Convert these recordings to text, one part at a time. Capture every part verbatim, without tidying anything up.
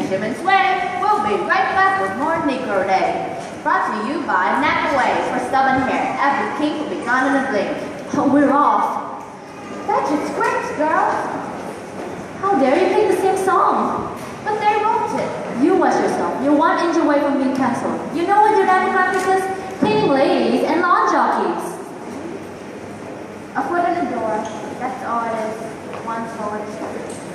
shiv and sway. We'll be right back with more Negro Day. Brought to you by Nap Away for stubborn hair. Every kink will be gone in a blink. Oh, we're off. That's just great, girl. How dare you play the same song? But they wrote it. You watch yourself. You're one inch away from being cancelled. You know what your daddy practice is? Cleaning ladies and lawn jockeys. A foot in the door. That's all it is. One forward step.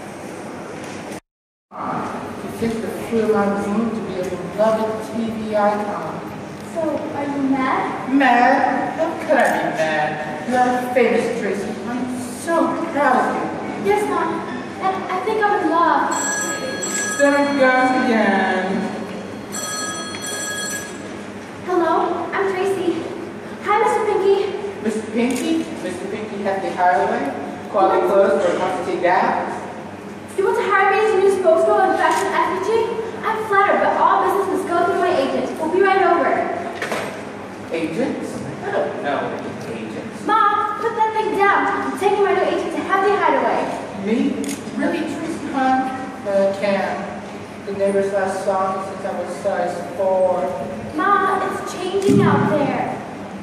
You think the film I'm going to be a beloved T V icon. So, are you mad? Mad? How could I be mad? You're famous, Tracy. I'm so proud of you. Yes, Mom. And I think I'm in love. There it goes again. Hello, I'm Tracy. Hi, Mister Pinky. Mister Pinky? Mister Pinky has the highway. Quality clothes for quantity gas. You want to hire me as your new spokesgirl and fashion effigy? I'm flattered, but all business must go through my agent. We'll be right over. Agents? I don't know any agents. Mom, put that thing down. I'm taking my new agent to Happy Hideaway. Me? Really, Tracy, hon? Uh, can't. The neighbors last saw me since I was size four. Mom, it's changing out there.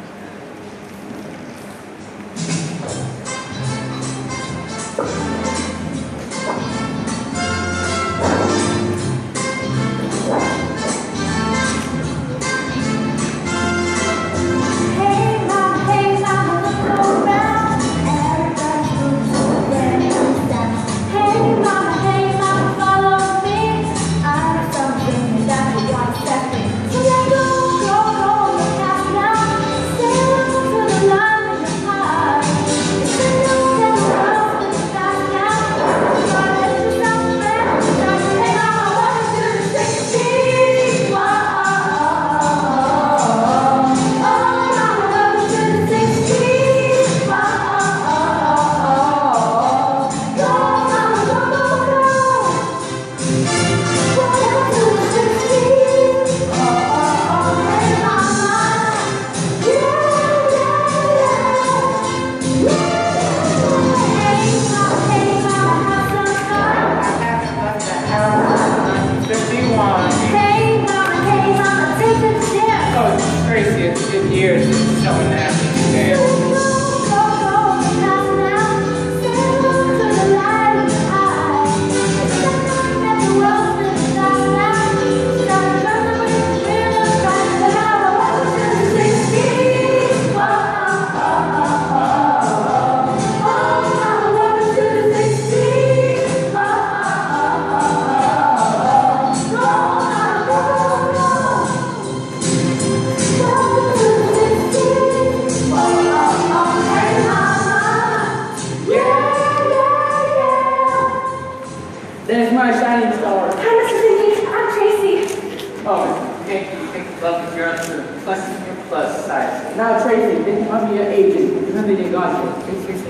There's my shining star. Hi, Mister Pinky. I'm Tracy. Oh, thank you. Thank you. Love the girl to the plus, plus size. Now, Tracy, this must be your agent. Remember your guardian.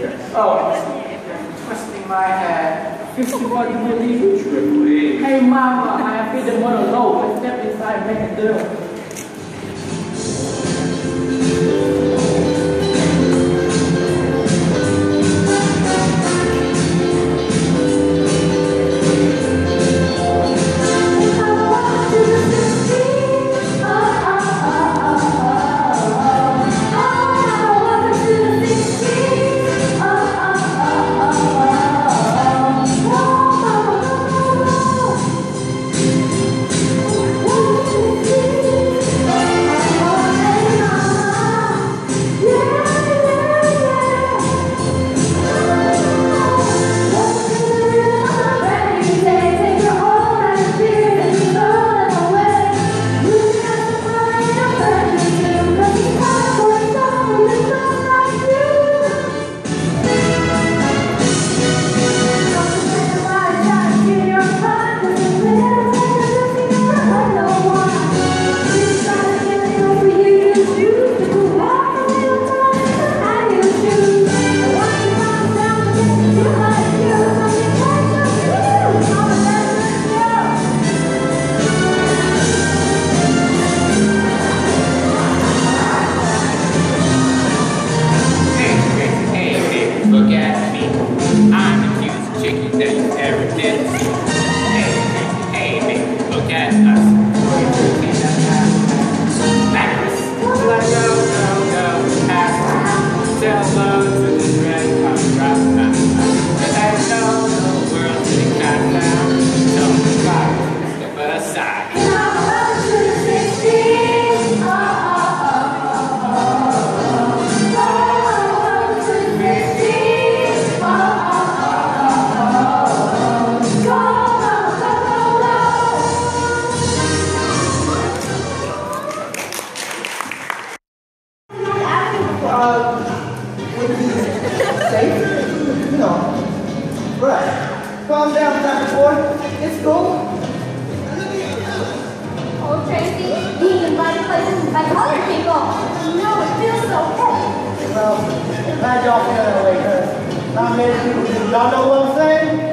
Oh, you're twisting my head. fifty forty believe you. Hey, mama, I have been the monologue. Let's step inside and make a deal. Thank you. Bruh, calm down, Doctor Ford. It's cool. Oh, Tracy, being invited places by colored people. No, it feels so good. Well, glad y'all feel that way, cause not many people do. Y'all know what I'm saying?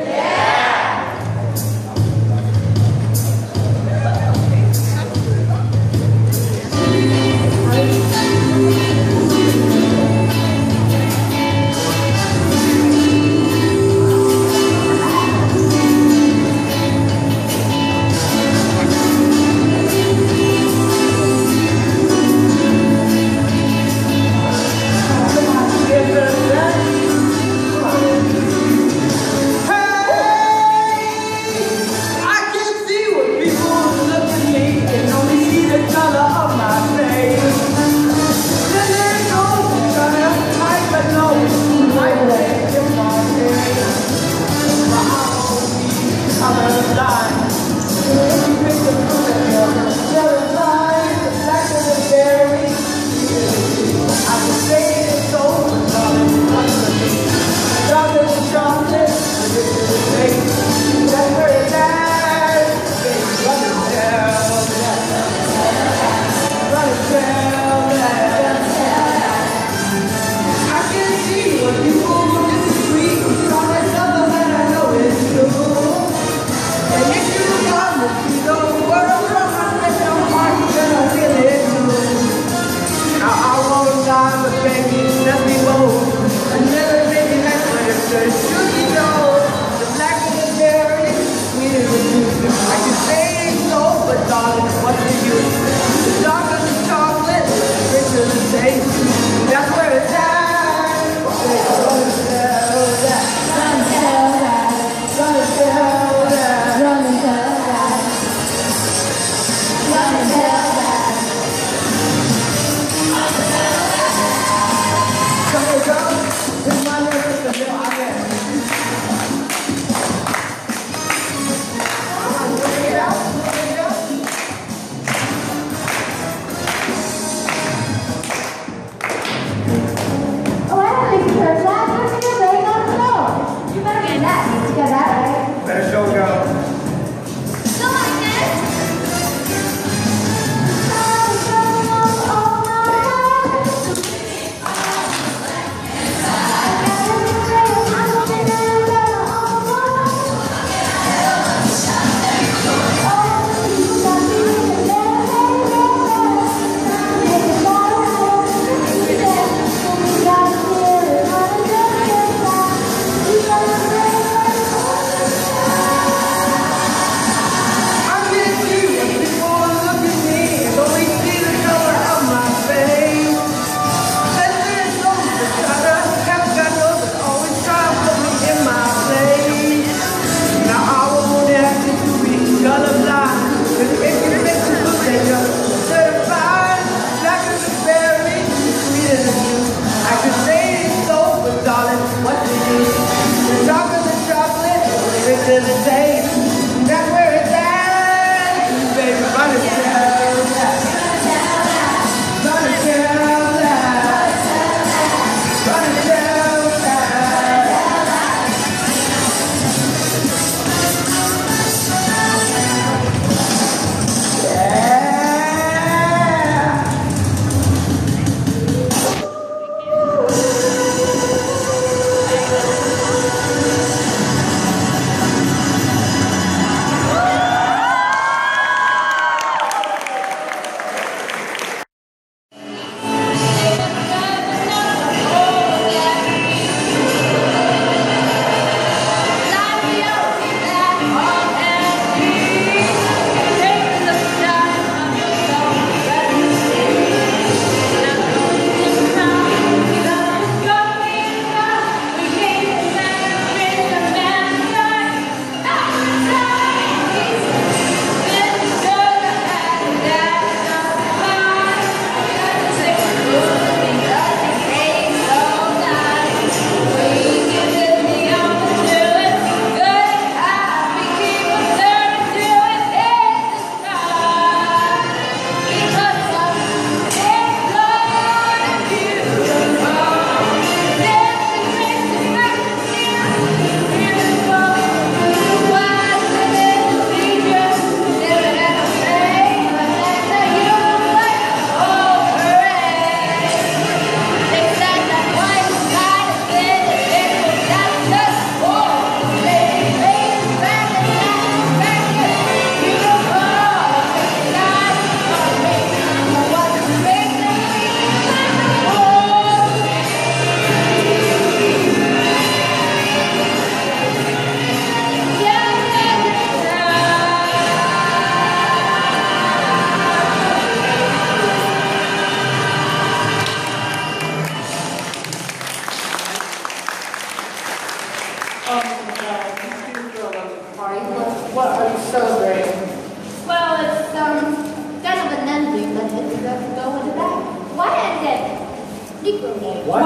Negro Day. What?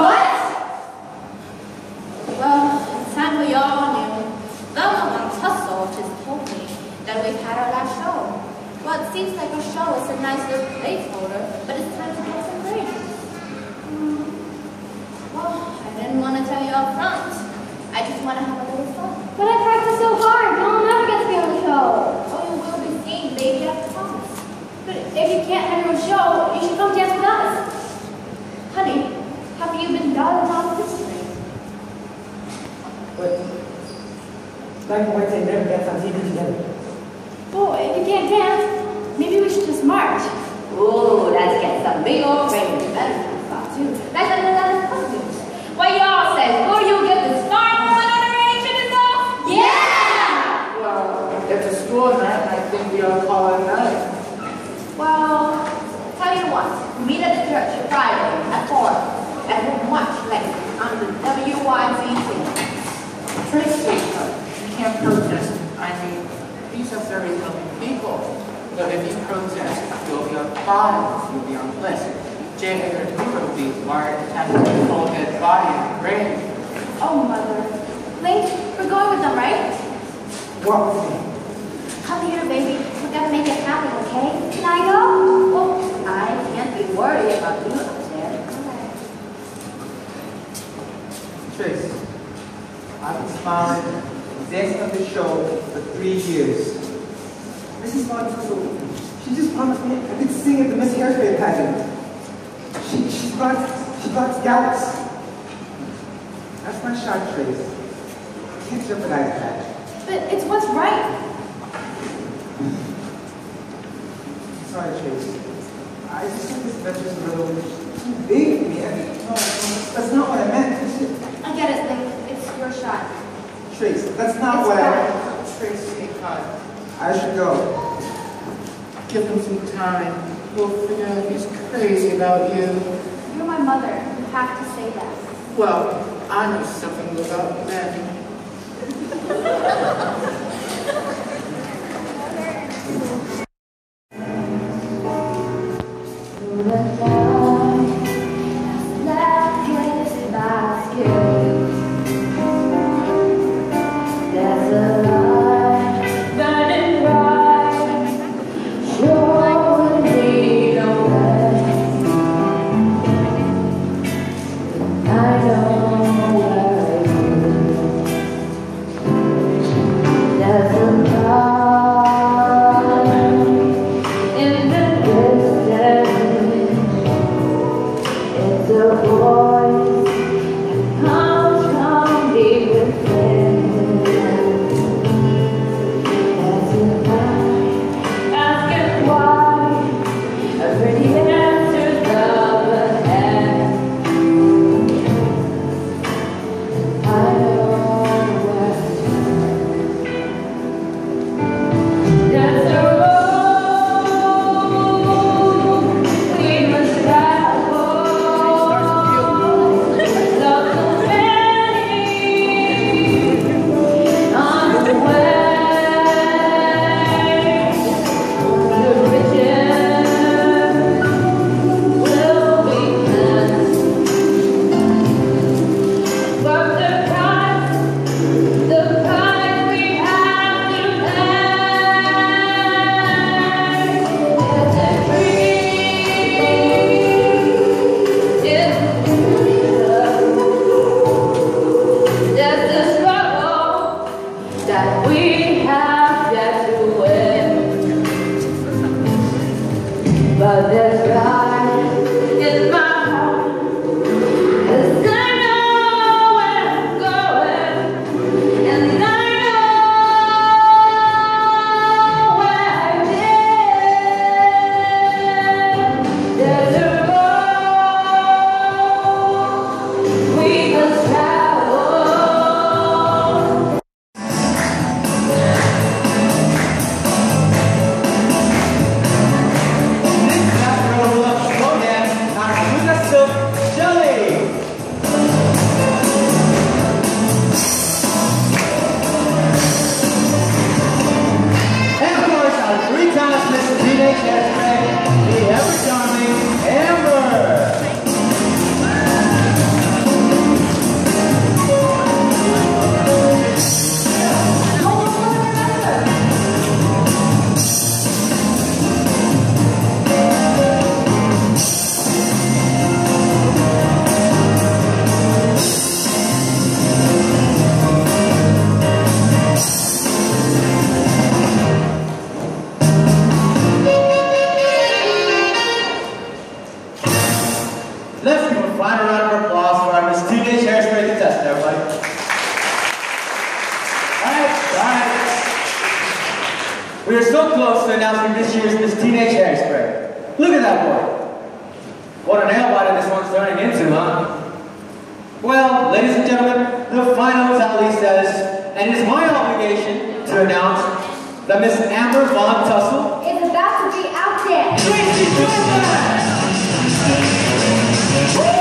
Well, it's time for y'all new. Velma Von Tussle just told me that we've had our last show. Well, it seems like our show is a nice little placeholder, but it's time to get some ratings. Hmm. Well, I didn't want to tell you up front. I just want to have a little fun. But I practiced so hard. No one ever gets to be on the show. Oh, you will be seen, baby, I promise. But if you can't have your own show, you should come dance with us. Honey, have you been darling on this thing? But black and white say never dance on T V together. Well, if you can't dance, maybe we should just march. Ooh, let's get some big old ratings. That is fun spot too. Let's let it costumes. What y'all say? Will you get the start on another action and stuff? Yeah! Well, it's a school night, and I think we all call it a night. Well, tell you what. Meet at the church Friday at four. And we'll watch later on the W Y Z T. Tracy, you can't protest. I mean, these are very loving people. But if you protest, you'll be on trial, you'll be on list. J. Edgar Hoover will be wired to have a cold dead body in the grave. Oh, Mother. Link, we're going with them, right? Walk with me. Come here, baby. We gotta make it happen, okay? Can I go? Well, I can't be worried about you up there. Trace, I've been smiling, dancing on the show for three years. Missus Von Tussle, she just promised me I could sing at the Miss Hairspray pageant. She, she's got, she got scallops. That's my shot, Trace. I can't jeopardize that. But it's what's right. Sorry, Trace. I just think this venture's a little too big for me. I mean, no, no, that's not what I meant. I get it, Link. It's your shot. Trace, that's not It's what I... Tracy, uh, I should go. give him some time. We'll figure out if he's crazy about you. You're my mother. You have to say that. Well, I know something about men. I know where it is. We are so close to announcing this year's Miss Teenage Hairspray. Look at that boy. What a nail biter this one's turning into, huh? Well, ladies and gentlemen, the final tally says, and it is my obligation to announce that Miss Amber Von Tussle It's about to be out there. Tracy Jordan!